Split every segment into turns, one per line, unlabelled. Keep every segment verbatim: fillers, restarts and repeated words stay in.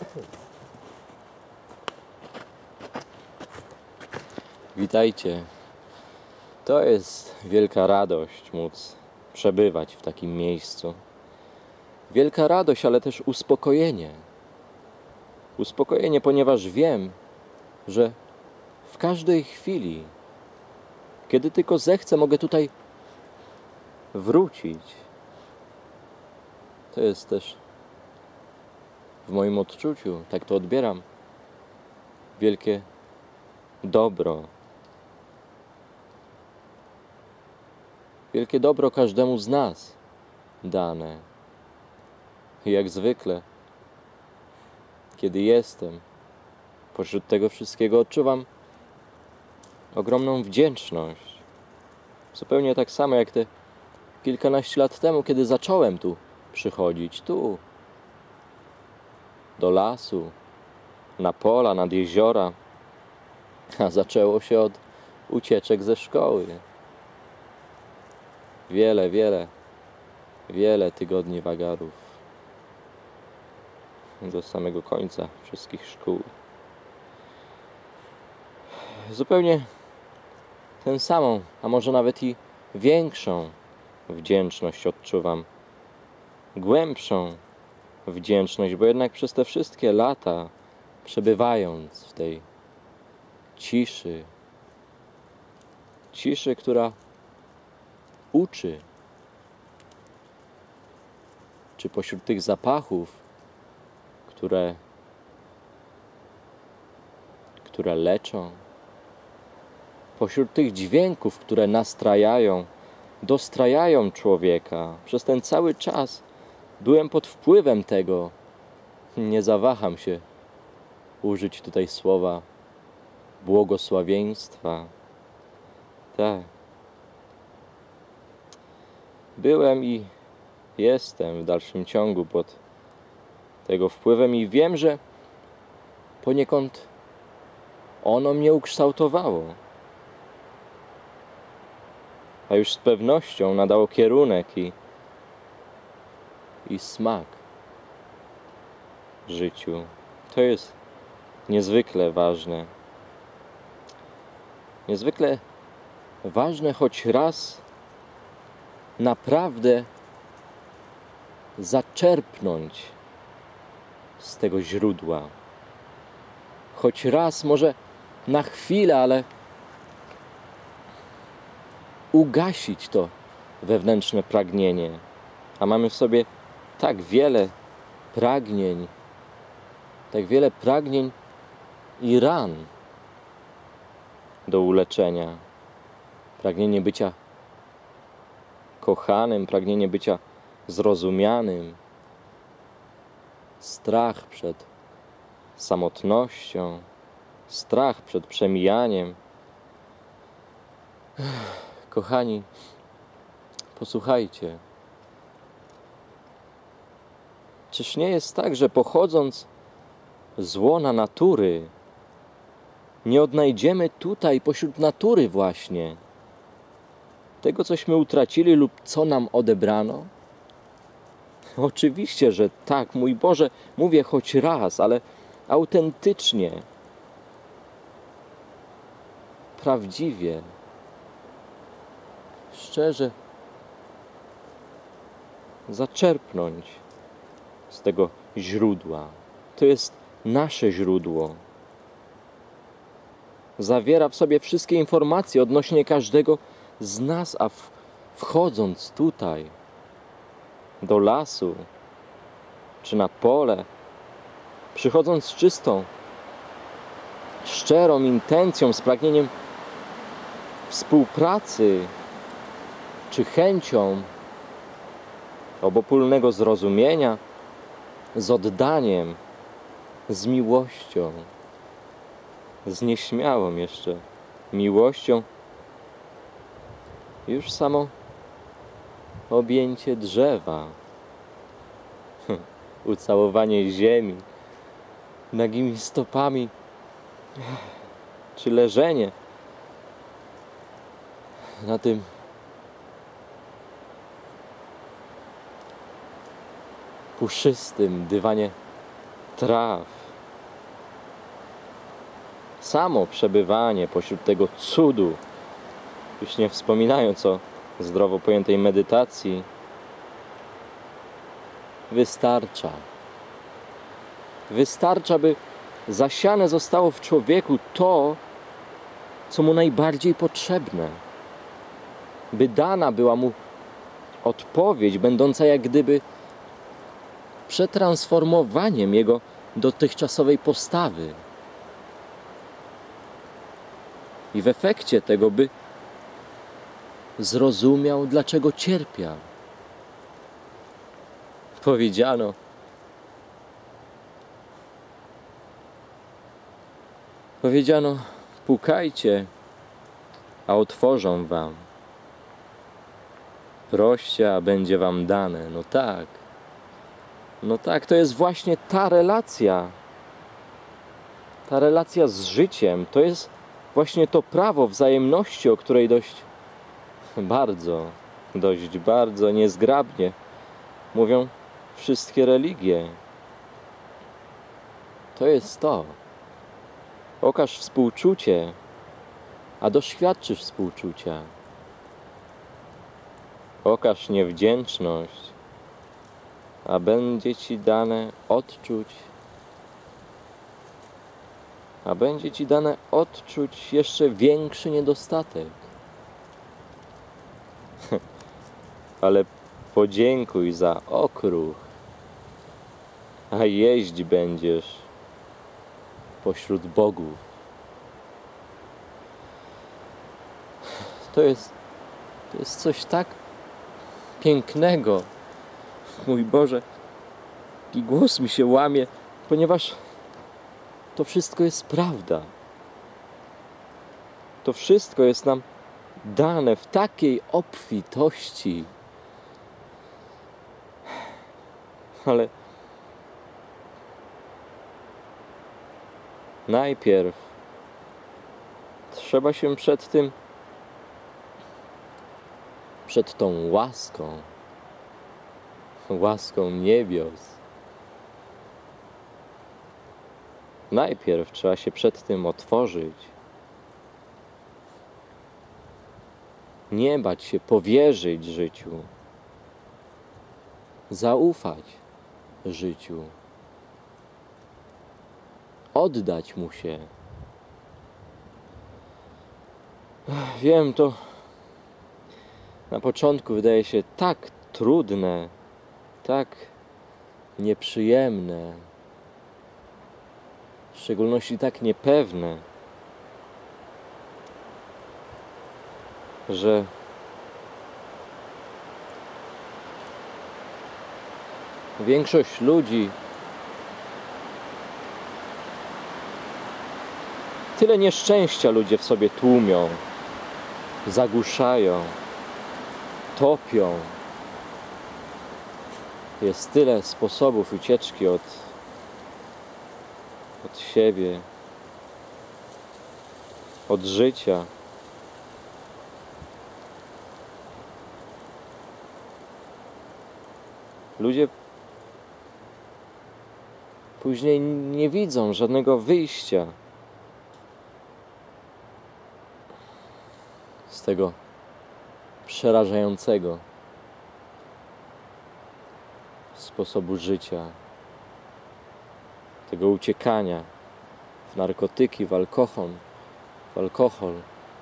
Witajcie. To jest wielka radość móc przebywać w takim miejscu. Wielka radość, ale też uspokojenie. Uspokojenie, ponieważ wiem, że w każdej chwili, kiedy tylko zechcę, mogę tutaj wrócić. To jest też w moim odczuciu, tak to odbieram, wielkie dobro. Wielkie dobro każdemu z nas dane. I jak zwykle, kiedy jestem pośród tego wszystkiego, odczuwam ogromną wdzięczność. Zupełnie tak samo jak te kilkanaście lat temu, kiedy zacząłem tu przychodzić, tu, do lasu, na pola, nad jeziora, a zaczęło się od ucieczek ze szkoły. Wiele, wiele, wiele tygodni wagarów do samego końca wszystkich szkół. Zupełnie tę samą, a może nawet i większą wdzięczność odczuwam. Głębszą wdzięczność, bo jednak przez te wszystkie lata, przebywając w tej ciszy, ciszy, która uczy, czy pośród tych zapachów, które, które leczą, pośród tych dźwięków, które nastrajają, dostrajają człowieka. Przez ten cały czas byłem pod wpływem tego. Nie zawaham się użyć tutaj słowa błogosławieństwa. Tak. Byłem i jestem w dalszym ciągu pod tego wpływem i wiem, że poniekąd ono mnie ukształtowało. A już z pewnością nadało kierunek i, i smak życiu. To jest niezwykle ważne. Niezwykle ważne, choć raz naprawdę zaczerpnąć z tego źródła. Choć raz, może na chwilę, ale ugasić to wewnętrzne pragnienie. A mamy w sobie tak wiele pragnień, tak wiele pragnień i ran do uleczenia. Pragnienie bycia kochanym, pragnienie bycia zrozumianym, strach przed samotnością, strach przed przemijaniem. Kochani, posłuchajcie. Czyż nie jest tak, że pochodząc z łona natury, nie odnajdziemy tutaj, pośród natury właśnie, tego, cośmy utracili lub co nam odebrano? Oczywiście, że tak, mój Boże, mówię choć raz, ale autentycznie, prawdziwie, szczerze zaczerpnąć z tego źródła. To jest nasze źródło. Zawiera w sobie wszystkie informacje odnośnie każdego z nas, a w, wchodząc tutaj do lasu czy na pole, przychodząc z czystą, szczerą intencją, z pragnieniem współpracy czy chęcią obopólnego zrozumienia, z oddaniem, z miłością, z nieśmiałą jeszcze miłością, już samo objęcie drzewa, ucałowanie ziemi nagimi stopami, czy leżenie na tym puszystym dywanie traw, samo przebywanie pośród tego cudu, już nie wspominając o zdrowo pojętej medytacji, wystarcza. Wystarcza, by zasiane zostało w człowieku to, co mu najbardziej potrzebne. By dana była mu odpowiedź, będąca jak gdyby przetransformowaniem jego dotychczasowej postawy. I w efekcie tego, by zrozumiał, dlaczego cierpiał. Powiedziano, powiedziano, pukajcie, a otworzą wam. Proście, a będzie wam dane. No tak. No tak, to jest właśnie ta relacja. Ta relacja z życiem, to jest właśnie to prawo wzajemności, o której dość bardzo, dość bardzo niezgrabnie mówią wszystkie religie. To jest to. Okaż współczucie, a doświadczysz współczucia. Okaż niewdzięczność, a będzie ci dane odczuć, a będzie ci dane odczuć jeszcze większy niedostatek. Ale podziękuj za okruch, a jeść będziesz pośród bogów. To jest, to jest coś tak pięknego. Mój Boże, i głos mi się łamie, ponieważ to wszystko jest prawda. To wszystko jest nam dane w takiej obfitości. Ale najpierw trzeba się przed tym, przed tą łaską, łaską niebios. Najpierw trzeba się przed tym otworzyć. Nie bać się powierzyć życiu. Zaufać życiu. Oddać mu się. Wiem, to na początku wydaje się tak trudne, tak nieprzyjemne, w szczególności tak niepewne, że większość ludzi tyle nieszczęścia ludzie w sobie tłumią, zagłuszają, topią. Jest tyle sposobów ucieczki od, od siebie, od życia. Ludzie później nie widzą żadnego wyjścia z tego przerażającego sposobu życia, tego uciekania w narkotyki, w alkohol, w alkohol.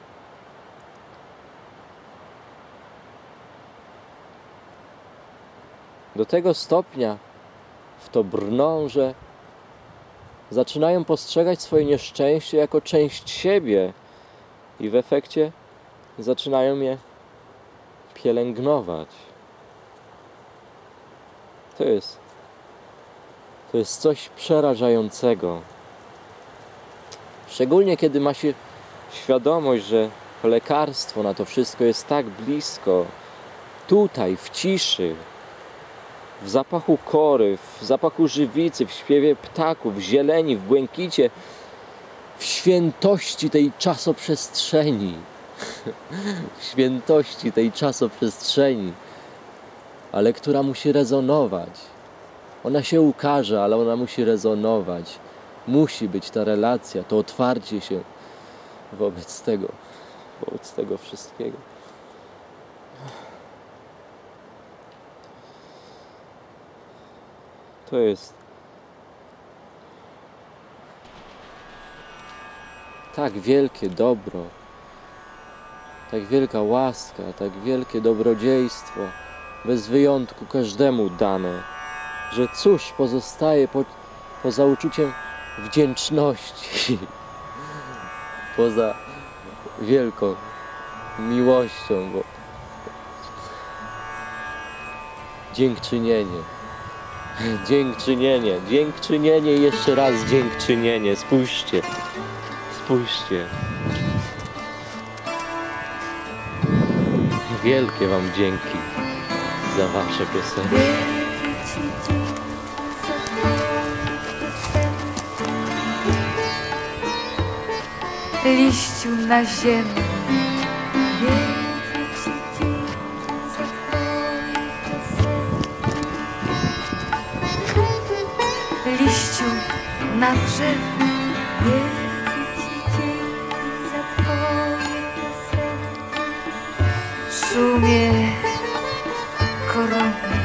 Do tego stopnia w to brną, że zaczynają postrzegać swoje nieszczęście jako część siebie i w efekcie zaczynają je pielęgnować. To jest, to jest coś przerażającego. Szczególnie kiedy ma się świadomość, że lekarstwo na to wszystko jest tak blisko, tutaj, w ciszy, w zapachu kory, w zapachu żywicy, w śpiewie ptaków, w zieleni, w błękicie, w świętości tej czasoprzestrzeni. W świętości tej czasoprzestrzeni, ale która musi rezonować. Ona się ukaże, ale ona musi rezonować Musi być ta relacja, to otwarcie się wobec tego, wobec tego wszystkiego. To jest tak wielkie dobro, tak wielka łaska, tak wielkie dobrodziejstwo, bez wyjątku każdemu dane, że cóż pozostaje po, poza uczuciem wdzięczności, poza wielką miłością, bo dziękczynienie, dziękczynienie, dziękczynienie i jeszcze raz dziękczynienie. Spójrzcie, spójrzcie. Wielkie wam dzięki za wasze piosenki.
Liściu na ziemi, liściu na drzewie, szumie koronny,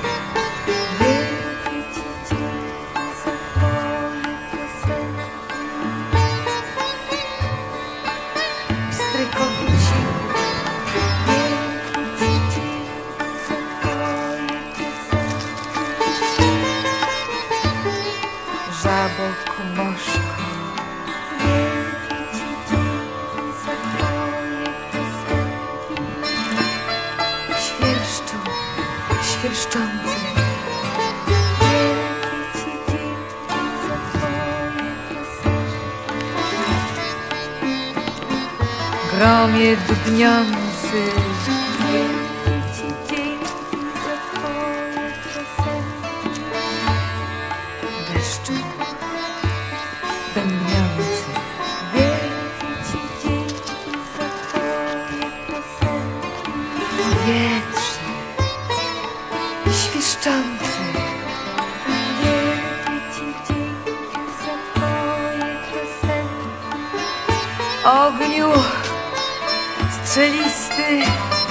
pstrykowi cichu, żabok moszko, świerszczą, świerszczący, gromie dudniący, deszczu bębniący, wietrze świszczący, ogniu strzelisty,